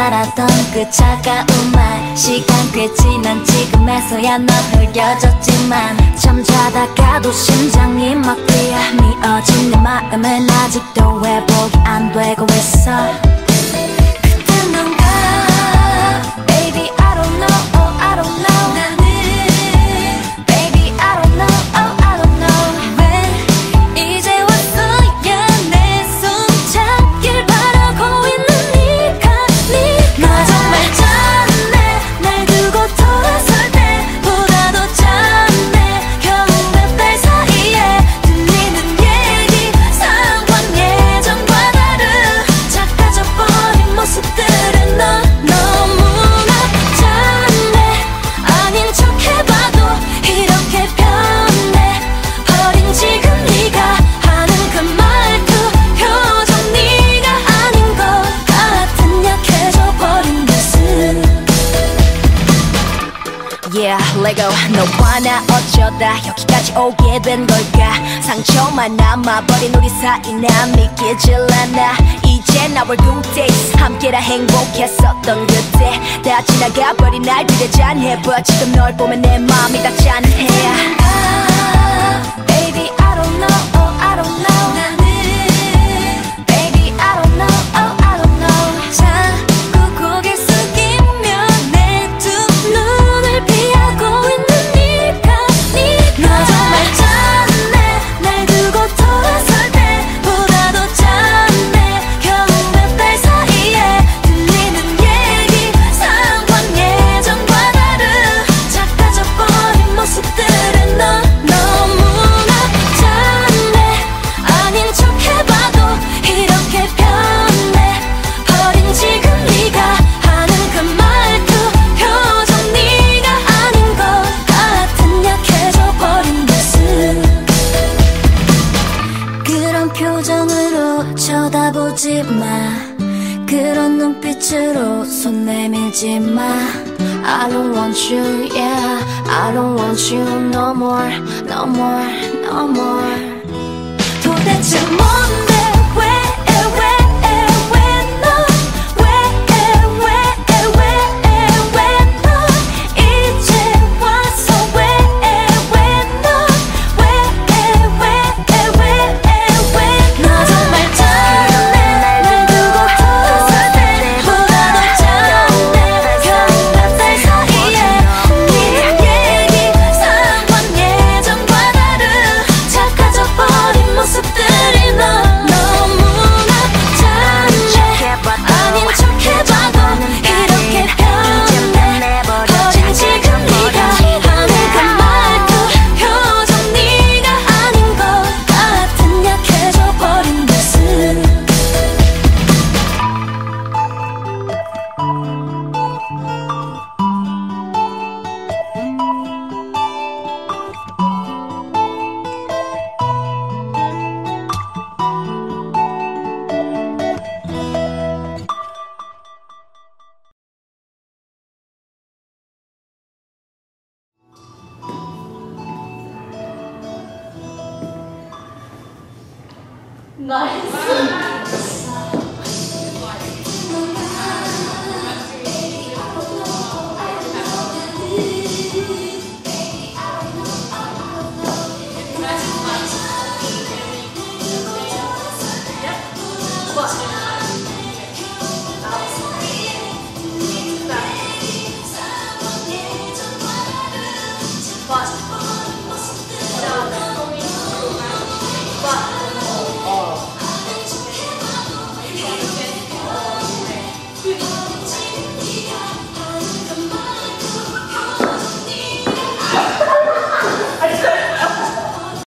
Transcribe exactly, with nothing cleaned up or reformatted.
말하던 그 차가운 말 시간 꽤 지난 지금에서야 넌 흐려졌지만 잠자다가도 심장이 막 뛰어 미어진 내 마음은 아직도 회복이 안 되고 있어. 그땐 넌가 Baby I don't know, oh I don't know. 나는 Baby I don't know, oh I don't know. 왜 이제 왔어야 내 손 잡길 바라고 있는 네가 네가 나 정말 짠해. 날 두고 돌아설 때보다 더 짠해. 겨우 몇 달 사이에 들리는 얘기 상황 예전과 다른 작아져버린 모습들은 너 너무나 짠해. 아닌 척 해봐도 이렇게 변해 버린 지금 네가 하는 그 말투 표정 네가 아닌 것 같은 약해져 버린 모습. Yeah, Lego 너와 나 어쩌다 여기까지 오게 된 걸까. 상처만 남아버린 우리 사이 난 믿기질 않아. 이제 나와 good days 함께라 행복했었던 그때 다 지나가버린 날들에 잔해봐. 지금 널 보면 내 맘이 다 짠해. Baby I don't know, oh I don't know. 나는 Baby I don't know, oh I don't know. 자꾸 고개 숙이며 내 두 눈을 피하고 있는 네가 네가 나 정말 짠해. 날 두고 돌아설 때보다 더 짠해. 겨우 몇 달 사이에 들리는 얘기 상황 예전과 다른 작아져버린 모습들은 너 너무나 짠해. 아닌 척 해봐도 이렇게 변해 버린 지금 네가 하는 그 말투 표정 네가 아닌 것 같은 약해져 버린 모습. 그런 표정으로 쳐다보지 마. 그런 눈빛으로 손 내밀지 마. I don't want you, yeah. I don't want you no more, no more, no more. 도대체 뭔데 왜, 왜, 왜 너, 왜, 왜, 왜, 왜 너 이제 와서 왜, 왜 너, 왜, 왜, 왜, 왜 너 정말 짠해. 날 두고 돌아설 때보다 더 짠해. 겨우 몇 달 사이에 들리는 얘기 상황 예전과 다른 작아져버린 모습들이 너 너무나 짠해. 아닌 척 해봐도 이렇게 변해 버린 지금 네가 하는 그 말투 표정 네가 아닌 것 같은 약해져 버린 모습. 나이스.